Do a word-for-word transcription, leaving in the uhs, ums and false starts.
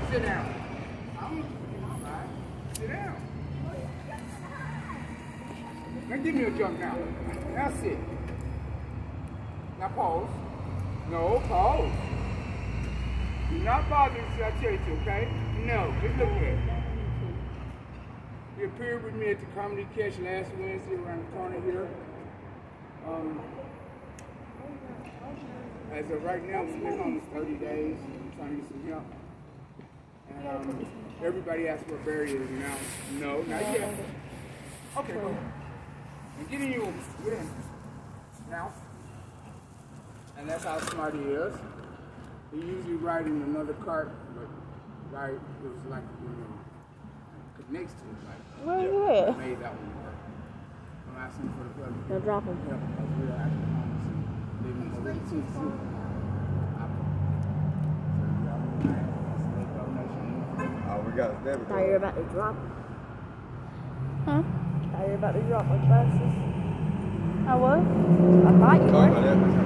Sit down. I'm fine. Sit down. Now give me a jump now. Now sit. Now pause. No, pause. Do not bother until I tell you to, okay? No, just look at it. You appeared with me at the Comedy Catch last Wednesday around the corner here. Um, as of right now, we've been on thirty days. I'm trying to get some help. And um, everybody asks where Barry is now. No, not yet. Okay, go. And get in your, get in. Now. And that's how smart he is. He usually ride in another cart, but right, it was like, you know, next to it, like, where yeah, you at? made that one work. I'm asking for the plug. Now drop him. Yeah, because we're actually homeless and living over the two food. Oh, we got a debit Thought you were about to drop. Huh? Thought you were about to drop my glasses. I was? I thought you were.